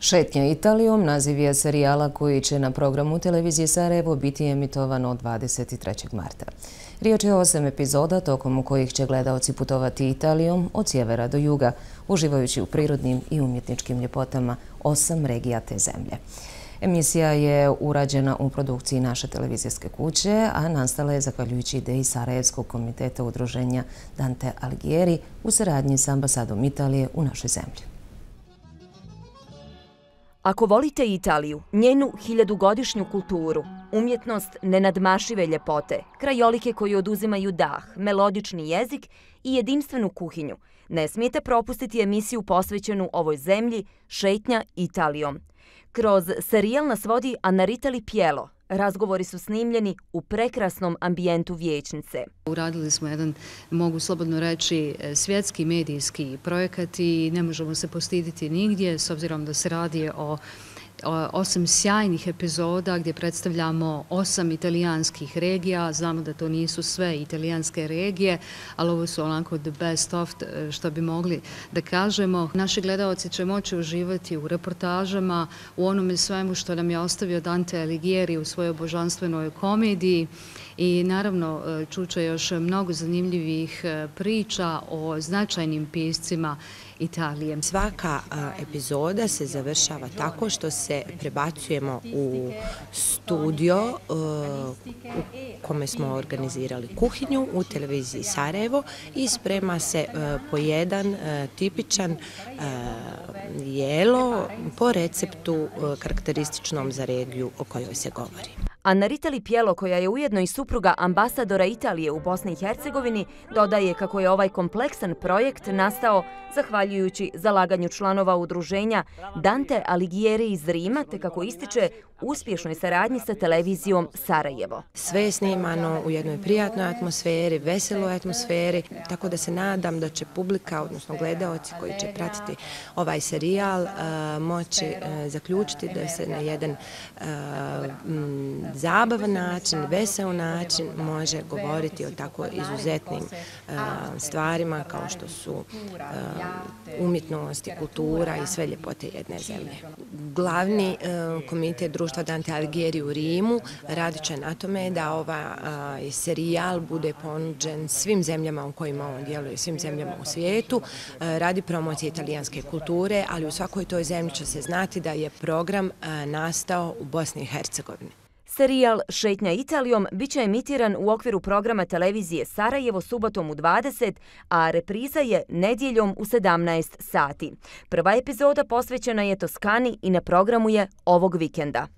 Šetnja Italijom naziv je serijala koji će na programu televizije Sarajevo biti emitovan od 23. marta. Riječ je o 8 epizoda tokom kojih će gledaoci putovati Italijom od sjevera do juga, uživajući u prirodnim i umjetničkim ljepotama 8 regija te zemlje. Emisija je urađena u produkciji naše televizijske kuće, a nastala je zahvaljujući ideji Sarajevskog komiteta udruženja Dante Alighieri u saradnji s ambasadom Italije u našoj zemlji. Ako volite Italiju, njenu hiljadugodišnju kulturu, umjetnost nenadmašive ljepote, krajolike koji oduzimaju dah, melodični jezik i jedinstvenu kuhinju, ne smijete propustiti emisiju posvećenu ovoj zemlji Šetnja Italijom. Kroz serijal nas vodi Annaritali Pielo. Razgovori su snimljeni u prekrasnom ambijentu vijećnice. Uradili smo jedan, mogu slobodno reći, svjetski medijski projekat i ne možemo se postiditi nigdje s obzirom da se radi o 8 sjajnih epizoda gdje predstavljamo 8 italijanskih regija. Znamo da to nisu sve italijanske regije, ali ovo su onako the best of, što bi mogli da kažemo. Naši gledaoci će moći uživati u reportažama, u onome svemu što nam je ostavio Dante Alighieri u svojoj božanstvenoj komediji. I naravno čuće još mnogo zanimljivih priča o značajnim piscima Italije. Svaka epizoda se završava tako što se prebacujemo u studio u kome smo organizirali kuhinju u televiziji Sarajevo i sprema se po jedan tipičan jelo po receptu karakterističnom za regiju o kojoj se govori. Annaritali Pielo, koja je ujedno i supruga ambasadora Italije u Bosni i Hercegovini, dodaje kako je ovaj kompleksan projekt nastao zahvaljujući zalaganju članova udruženja Dante Alighieri iz Rima, te kako ističe uspješnoj saradnji sa televizijom Sarajevo. Sve je snimano u jednoj prijatnoj atmosferi, veseloj atmosferi, tako da se nadam da će publika, odnosno gledaoci koji će pratiti ovaj serijal, moći zaključiti da se na jedan zabavan način, vesel način može govoriti o tako izuzetnim stvarima kao što su umjetnost i kultura i sve ljepote jedne zemlje. Glavni komitet društva Dante Alighieri u Rimu radit će na tome da ovaj serijal bude ponuđen svim zemljama u kojima on djeluje, svim zemljama u svijetu, radi promocije italijanske kulture, ali u svakoj toj zemlji će se znati da je program nastao u Bosni i Hercegovini. Serijal Šetnja Italijom biće emitiran u okviru programa televizije Sarajevo subotom u 20, a repriza je nedjeljom u 17 sati. Prva epizoda posvećena je Toskani i na programu je ovog vikenda.